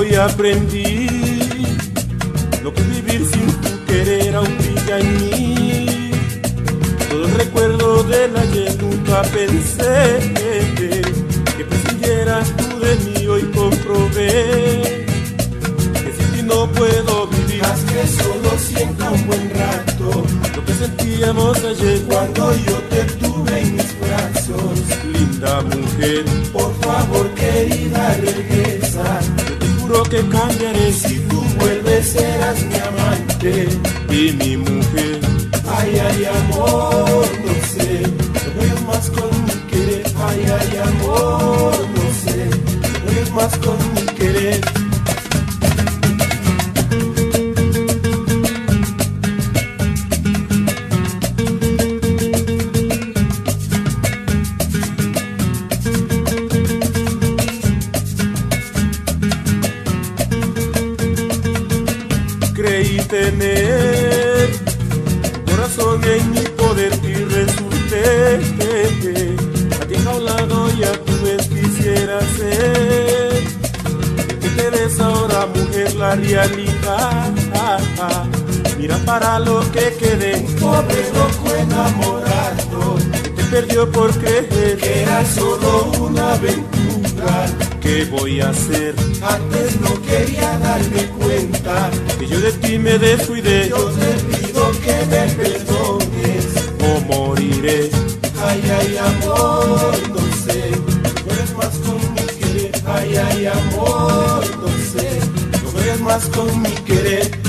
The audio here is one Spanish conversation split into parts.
hoy aprendí lo que es vivir sin tu querer aún brilla en mí. Todo el recuerdo del ayer nunca pensé que prescindieras tú de mí. Hoy comprobé que sin ti no puedo vivir. Haz que solo sienta un buen rato Lo que sentíamos ayer cuando yo te tuve en mis brazos. linda mujer, Por favor, querida, regresa. yo te juro que cambiaré Si tú vuelves serás mi amante y mi mujer. Ay, ay, amor, no sé, no juegues más con mi querer. Ay, ay, amor, no sé, no juegues más con mi querer. Creí tener corazón en mi poder y resulté aquí enjaulado y a tu vez quisiera ser el que te des ahora, mujer, la realidad. Mira para lo que quedé, Un pobre loco enamorado que te perdió por creer que era solo una aventura. ¿Qué voy a hacer? Antes no quería darme cuenta. Que yo de ti me descuidé Yo te pido que me perdones. o moriré. Ay, ay, amor, no sé, no juegues más con mi querer. Ay, ay, amor, no sé, no juegues más con mi querer.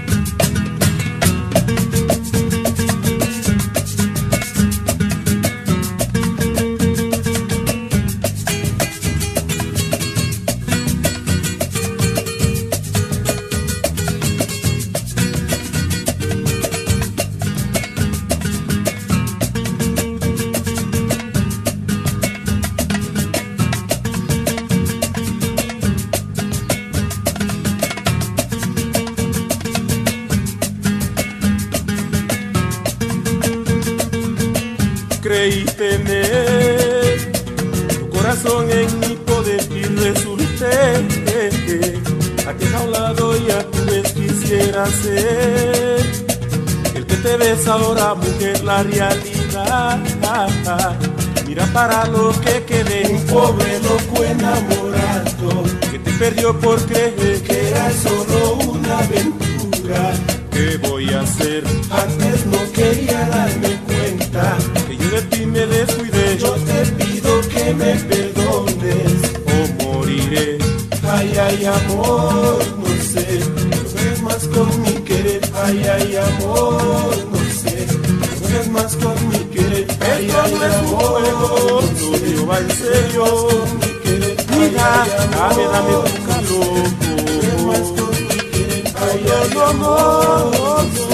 Creí tener tu corazón en mi poder y resulté aquí enjaulado y a tu vez quisiera ser el que te ves ahora, mujer, la realidad. Mira para lo que quedé, Un pobre loco enamorado que te perdió por creer que era solo una aventura. ¿Qué voy a hacer? Antes no quería darme cuenta. Que yo de ti me descuidé Yo te pido que me perdones. o moriré. Ay, ay, amor, no sé, no juegues más con mi querer. Ay, ay, amor, no sé, no juegues más con mi querer. Ay, Esto ay, no es un amor, juego, no lo sé, mío va en no serio. juegues más con mi querer. Mira, Ay, ay, dame, amor, dame tu no sé, no juegues más calor. con mi querer. Ay, ay, No, no, amor, no, no sé,